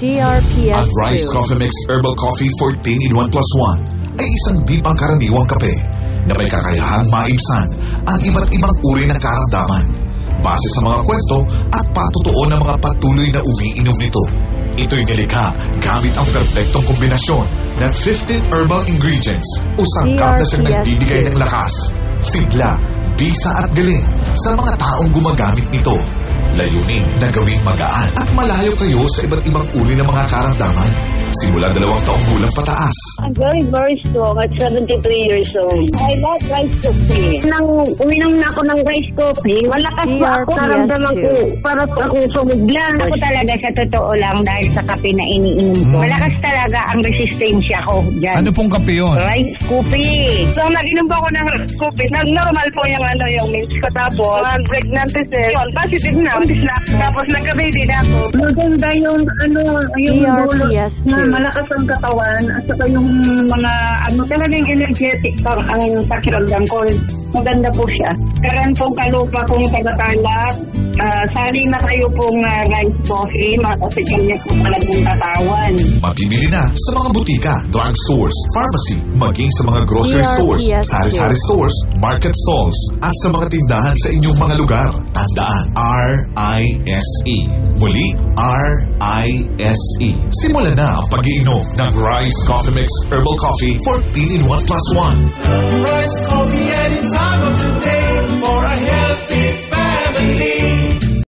DRPS Ang Rice Coffee Mix Herbal Coffee 14 in 1 plus 1 ay isang di pangkaraniwang kape na may kakayahang maibsan ang iba't ibang uri ng karamdaman base sa mga kwento at patutuo ng mga patuloy na umiinom nito. Ito'y nilikha gamit ang perpektong kombinasyon ng 15 herbal ingredients o sangkap na siyang nagbibigay ng lakas, sigla, bisa at galing sa mga taong gumagamit nito. Layunin na gawing magaan at malayo kayo sa iba't ibang uri ng mga karamdaman simula 2 taong gulang pataas. I'm very strong at 73 years old. I love rice coffee. Nang uminom na ako ng rice coffee, malakas pa ako. Naramdaman ko para ako sumigla. Ako talaga sa totoo lang dahil sa kape na iniinom ko. Malakas talaga ang resistensya ko dyan. Ano pong kape yun? Rice coffee. So, nag-inom po ako ng rice coffee. Normal po yung mints ko. Tapos, pregnant is positive na. Tapos, nagka-baby na ako. Maganda yung DRPS na malakas ang katawan at saka yung mga talagang energetic ang pakiramdam ko. Maganda po siya. Karan pong kalupa kong pagkatalak. Sali na kayo pong rice coffee. Makasikan niya po talagang katawan. Mabibili na sa mga butika, drug stores, pharmacy, maging sa mga grocery stores, sari-sari stores, market stalls, at sa mga tindahan sa inyong mga lugar. Tandaan, R-I-S-E. Muli, R-I-S-E. Simulan na ang pag-iinom ng Rice Coffee Mix Herbal Coffee 14 in 1 plus 1. Rice coffee any time of the day for a